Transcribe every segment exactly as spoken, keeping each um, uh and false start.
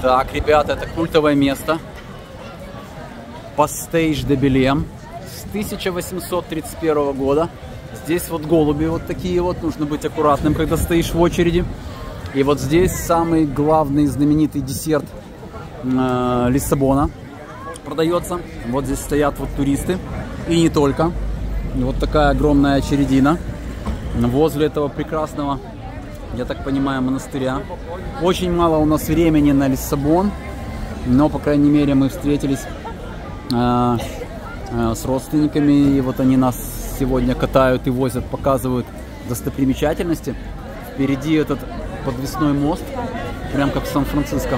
Так, ребята, это культовое место. Пастейж де Белем с тысяча восемьсот тридцать первого года. Здесь вот голуби вот такие вот. Нужно быть аккуратным, когда стоишь в очереди. И вот здесь самый главный знаменитый десерт э, Лиссабона продается. Вот здесь стоят вот туристы. И не только. И вот такая огромная очередина возле этого прекрасного, я так понимаю, монастыря. Очень мало у нас времени на Лиссабон, но, по крайней мере, мы встретились э, э, с родственниками, и вот они нас сегодня катают и возят, показывают достопримечательности. Впереди этот подвесной мост, прям как в Сан-Франциско.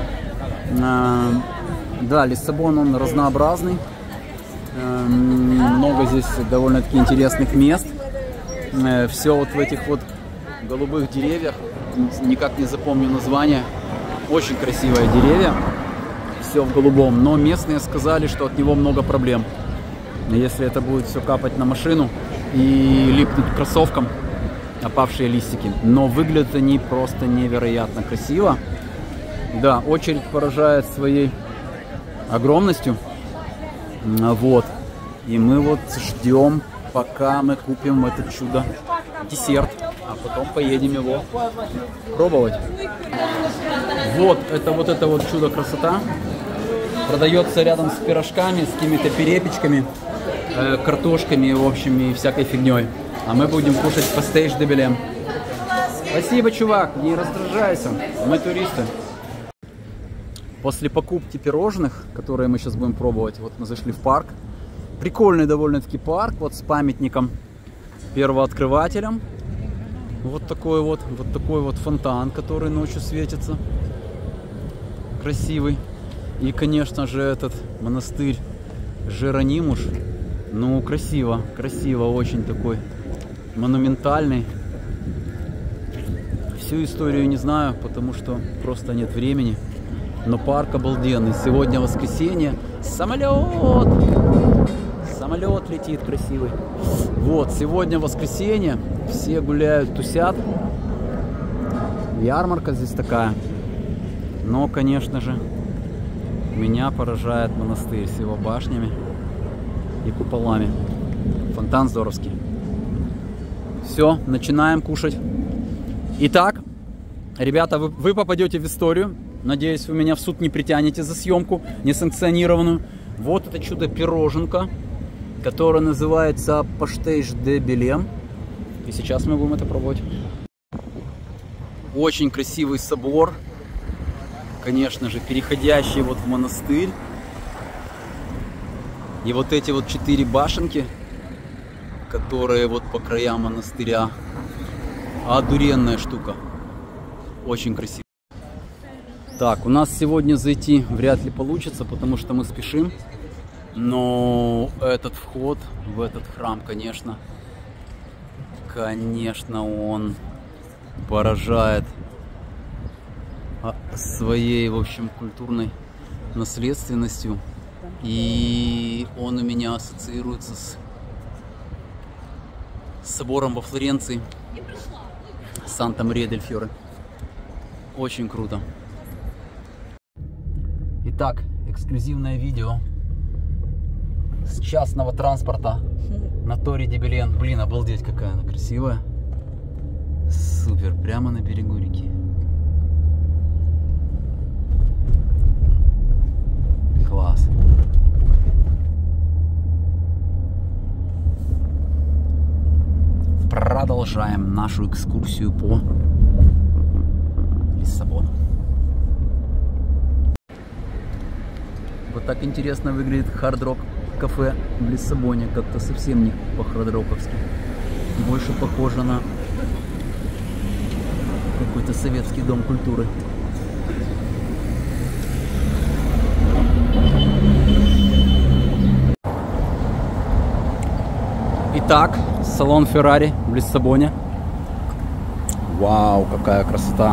Э, да, Лиссабон, он разнообразный, э, много здесь довольно-таки интересных мест. Э, все вот в этих вот голубых деревьях, никак не запомню название, очень красивые деревья, все в голубом, но местные сказали, что от него много проблем, если это будет все капать на машину и липнуть к кроссовкам опавшие листики, но выглядят они просто невероятно красиво. Да, очередь поражает своей огромностью, вот, и мы вот ждем, пока мы купим это чудо десерт, а потом поедем его пробовать. Вот это вот это вот чудо красота. Продается рядом с пирожками, с какими-то перепечками, э, картошками, в общем, и всякой фигней. А мы будем кушать пастейж де Белем. Спасибо, чувак, не раздражайся, мы туристы. После покупки пирожных, которые мы сейчас будем пробовать, вот мы зашли в парк. Прикольный довольно-таки парк, вот с памятником первооткрывателям. Вот такой вот, вот такой вот фонтан, который ночью светится. Красивый. И, конечно же, этот монастырь Жеронимуш. Ну, красиво, красиво, очень такой монументальный. Всю историю не знаю, потому что просто нет времени. Но парк обалденный. Сегодня воскресенье. Самолет! Самолет летит красивый. Вот, сегодня воскресенье. Все гуляют, тусят. Ярмарка здесь такая. Но, конечно же, меня поражает монастырь с его башнями и куполами. Фонтан здоровский. Все, начинаем кушать. Итак, ребята, вы, вы попадете в историю. Надеюсь, вы меня в суд не притянете за съемку несанкционированную. Вот это чудо-пироженка, которая называется пастейж де Белем. И сейчас мы будем это пробовать. Очень красивый собор. Конечно же, переходящий вот в монастырь. И вот эти вот четыре башенки, которые вот по краям монастыря. Одуренная штука. Очень красиво. Так, у нас сегодня зайти вряд ли получится, потому что мы спешим. Но этот вход в этот храм, конечно, конечно, он поражает своей, в общем, культурной наследственностью. И он у меня ассоциируется с собором во Флоренции, Санта-Мария-дель-Фьоре. Очень круто. Итак, эксклюзивное видео с частного транспорта на Торе де Белем. Блин, обалдеть, какая она красивая. Супер, прямо на берегу реки. Класс. Продолжаем нашу экскурсию по Лиссабону. Вот так интересно выглядит хард-рок кафе в Лиссабоне. Как-то совсем не по-хард-роковски. Больше похоже на какой-то советский дом культуры. Итак, салон Феррари в Лиссабоне. Вау, какая красота!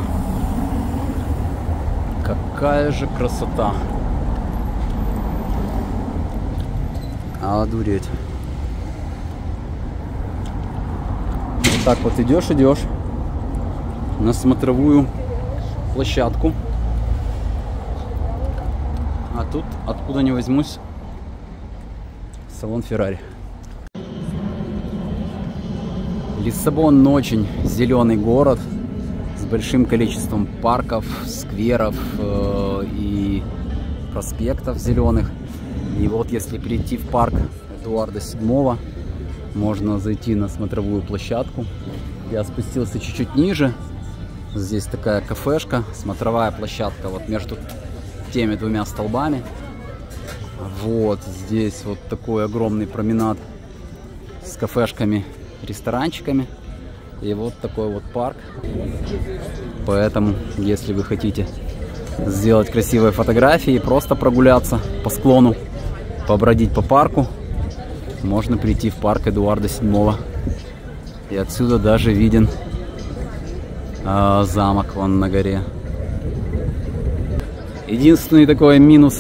Какая же красота! Одуреть. Вот так вот идешь, идешь на смотровую площадку. тут, откуда ни возьмусь, салон Феррари. Лиссабон очень зеленый город с большим количеством парков, скверов э, и проспектов зеленых. И вот если прийти в парк Эдуарда седьмого, можно зайти на смотровую площадку. Я спустился чуть-чуть ниже. Здесь такая кафешка, смотровая площадка вот между теми двумя столбами. Вот здесь вот такой огромный променад с кафешками, ресторанчиками. И вот такой вот парк. Поэтому, если вы хотите сделать красивые фотографии и просто прогуляться по склону, побродить по парку, можно прийти в парк Эдуарда седьмого. И отсюда даже виден э, замок вон на горе. Единственный такой минус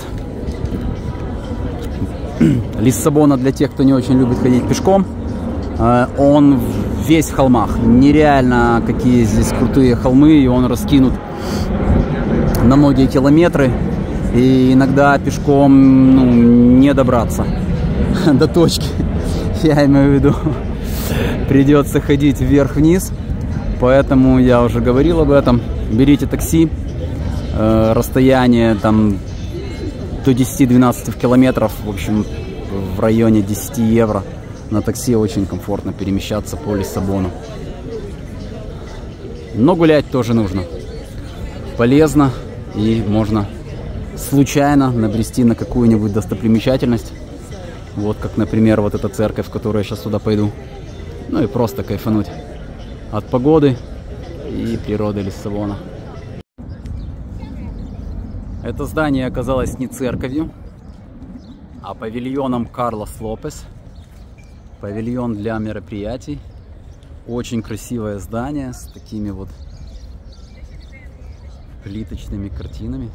Лиссабона для тех, кто не очень любит ходить пешком, э, он весь в холмах. Нереально, какие здесь крутые холмы, и он раскинут на многие километры. И иногда пешком, ну, не добраться до точки. Я имею в виду, придется ходить вверх-вниз. Поэтому я уже говорил об этом. Берите такси. Э, расстояние там до десяти-двенадцати километров. В общем, в районе десяти евро. На такси очень комфортно перемещаться по Лиссабону. Но гулять тоже нужно. Полезно. И можно случайно набрести на какую-нибудь достопримечательность. Вот как, например, вот эта церковь, в которую я сейчас туда пойду. Ну и просто кайфануть от погоды и природы Лиссабона. Это здание оказалось не церковью, а павильоном Карлос Лопес. Павильон для мероприятий. Очень красивое здание с такими вот плиточными картинами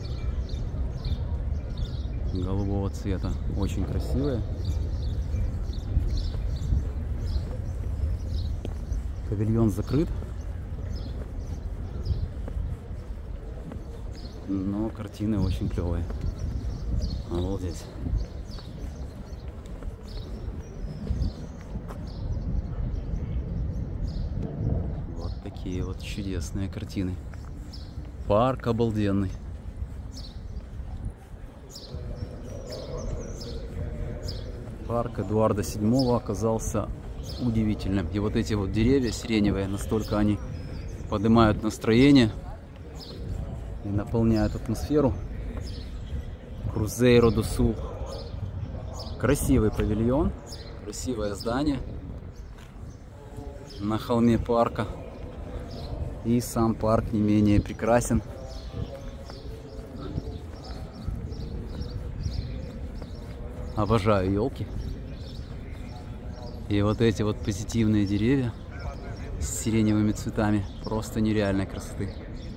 голубого цвета. Очень красивые. Павильон закрыт, но картины очень клевые. Обалдеть. Вот такие вот чудесные картины. Парк обалденный. Парк Эдуарда седьмого оказался удивительным. И вот эти вот деревья сиреневые, настолько они поднимают настроение и наполняют атмосферу. Крузейро до Сул. Красивый павильон, красивое здание на холме парка. И сам парк не менее прекрасен. Обожаю елки. И вот эти вот позитивные деревья с сиреневыми цветами просто нереальной красоты.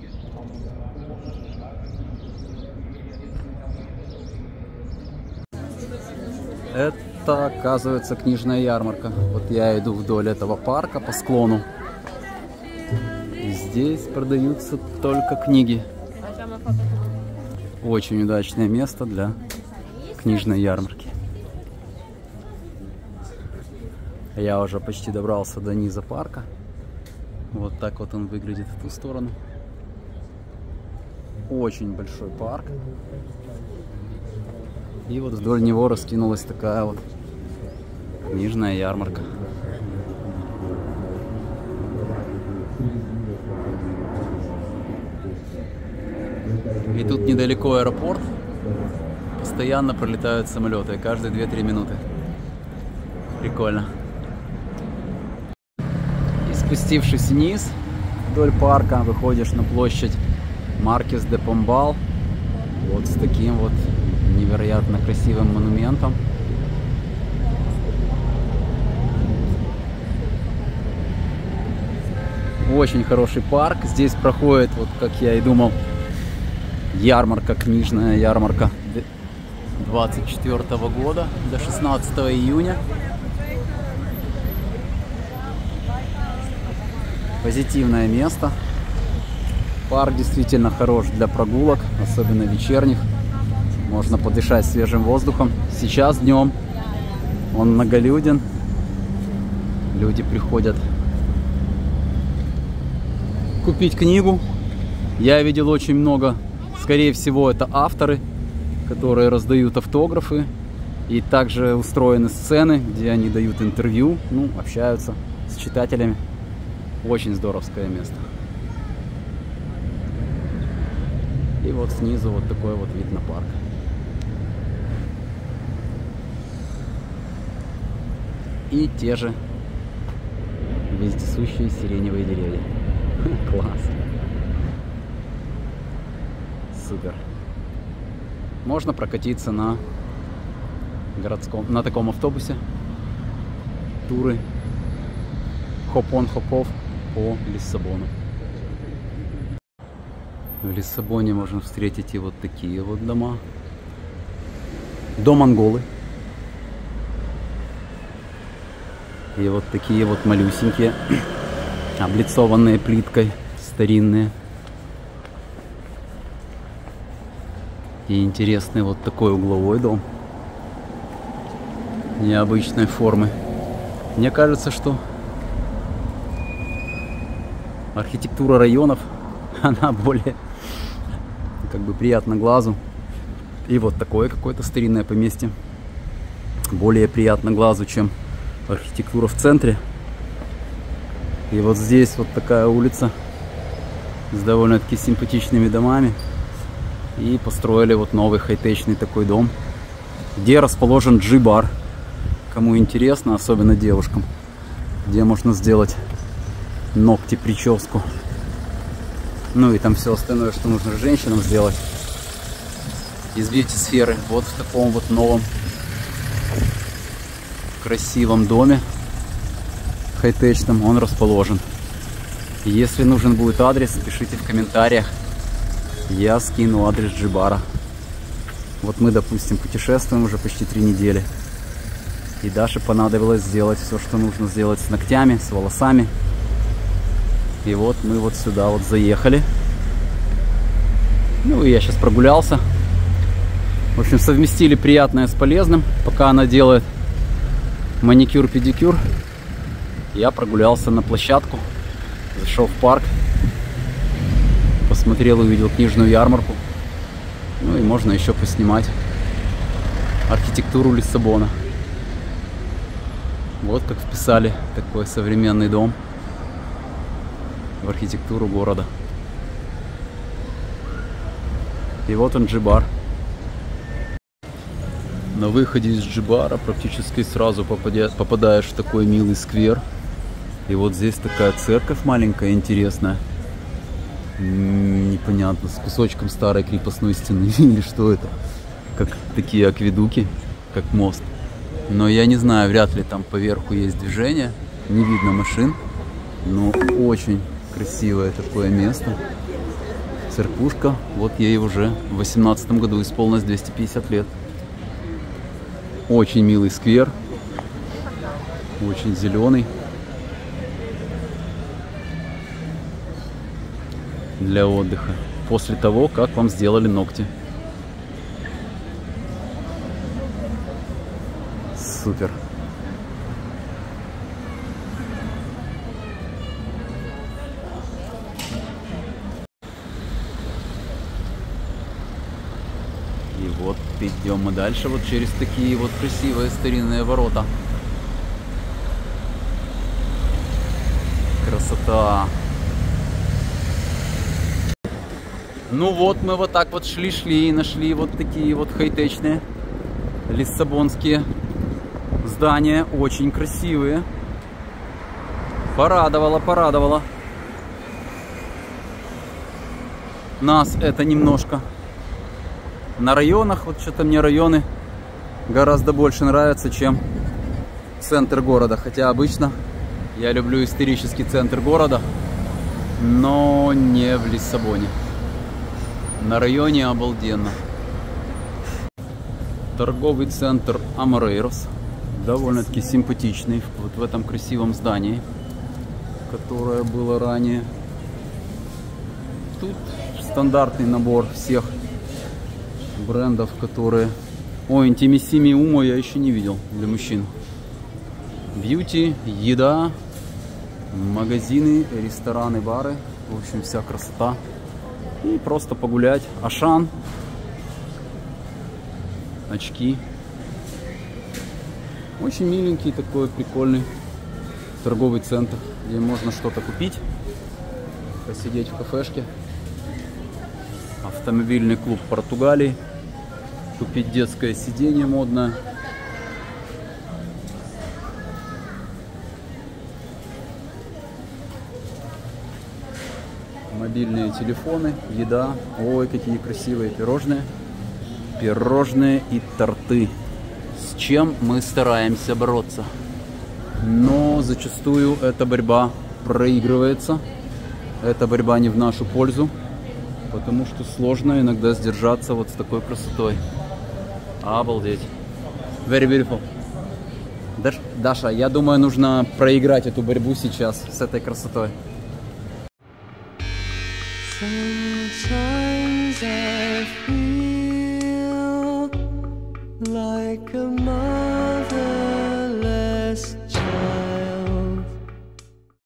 Это, оказывается, книжная ярмарка. Вот я иду вдоль этого парка по склону. И здесь продаются только книги. Очень удачное место для книжной ярмарки. Я уже почти добрался до низа парка. Вот так вот он выглядит в ту сторону. Очень большой парк. И вот вдоль него раскинулась такая вот книжная ярмарка. И тут недалеко аэропорт. Постоянно пролетают самолеты, каждые две-три минуты. Прикольно. И спустившись вниз вдоль парка, выходишь на площадь Маркес де Помбал. Вот с таким вот невероятно красивым монументом. Очень хороший парк. Здесь проходит, вот как я и думал, ярмарка, книжная ярмарка двадцать четвёртого года до шестнадцатого июня. Позитивное место. Парк действительно хорош для прогулок, особенно вечерних. Можно подышать свежим воздухом. Сейчас днем он многолюден. Люди приходят купить книгу. Я видел очень много, скорее всего, это авторы, которые раздают автографы. И также устроены сцены, где они дают интервью, ну, общаются с читателями. Очень здоровское место. И вот снизу вот такой вот вид на парк. И те же вездесущие сиреневые деревья. Класс. Супер. Можно прокатиться на городском, на таком автобусе. Туры. Хоп-он, хоп-офф по Лиссабону. В Лиссабоне можно встретить и вот такие вот дома. Дом Анголы. И вот такие вот малюсенькие, облицованные плиткой, старинные. И интересный вот такой угловой дом. Необычной формы. Мне кажется, что архитектура районов, она более как бы приятна глазу. И вот такое какое-то старинное поместье более приятно глазу, чем архитектура в центре. И вот здесь вот такая улица с довольно-таки симпатичными домами. И построили вот новый хай-течный такой дом, где расположен джи-бар. Кому интересно, особенно девушкам, где можно сделать ногти, прическу. Ну и там все остальное, что нужно женщинам сделать из бьюти-сферы. Вот в таком вот новом красивом доме хай-течном он расположен. Если нужен будет адрес, пишите в комментариях. Я скину адрес джи-бара. Вот мы, допустим, путешествуем уже почти три недели. И Даше понадобилось сделать все, что нужно сделать с ногтями, с волосами. И вот мы вот сюда вот заехали. Ну и я сейчас прогулялся. В общем, совместили приятное с полезным. Пока она делает маникюр-педикюр, я прогулялся на площадку. Зашел в парк. Посмотрел, увидел книжную ярмарку. Ну и можно еще поснимать архитектуру Лиссабона. Вот как вписали такой современный дом в архитектуру города. И вот он, джи-бар. На выходе из джи-бара практически сразу попадаешь в такой милый сквер. И вот здесь такая церковь маленькая, интересная. Непонятно, с кусочком старой крепостной стены или что это. Как такие акведуки, как мост. Но я не знаю, вряд ли там поверху есть движение. Не видно машин. Но очень красивое такое место. Церквушка. Вот ей уже в восемнадцатом году исполнилось двести пятьдесят лет. Очень милый сквер. Очень зеленый. Для отдыха. После того, как вам сделали ногти. Супер. И вот идем мы дальше вот через такие вот красивые старинные ворота. Красота. Ну вот мы вот так вот шли-шли и нашли вот такие вот хай-течные лиссабонские здания. Очень красивые. Порадовало, порадовало. Нас это немножко. На районах, вот что-то мне районы гораздо больше нравятся, чем центр города. Хотя обычно я люблю исторический центр города, но не в Лиссабоне. На районе обалденно. Торговый центр Аморейрос. Довольно-таки симпатичный. Вот в этом красивом здании, которое было ранее. Тут стандартный набор всех брендов, которые... Ой, Intimissimi Umo я еще не видел для мужчин. Бьюти, еда, магазины, рестораны, бары. В общем, вся красота. И просто погулять. Ашан. Очки. Очень миленький такой прикольный торговый центр, где можно что-то купить, посидеть в кафешке. Автомобильный клуб Португалии. Купить детское сиденье модное. Мобильные телефоны, еда. Ой, какие красивые пирожные. Пирожные и торты. С чем мы стараемся бороться. Но зачастую эта борьба проигрывается. Эта борьба не в нашу пользу. Потому что сложно иногда сдержаться вот с такой красотой. Обалдеть. Very beautiful. Даш, Даша, я думаю, нужно проиграть эту борьбу сейчас с этой красотой. Sometimes I feel like a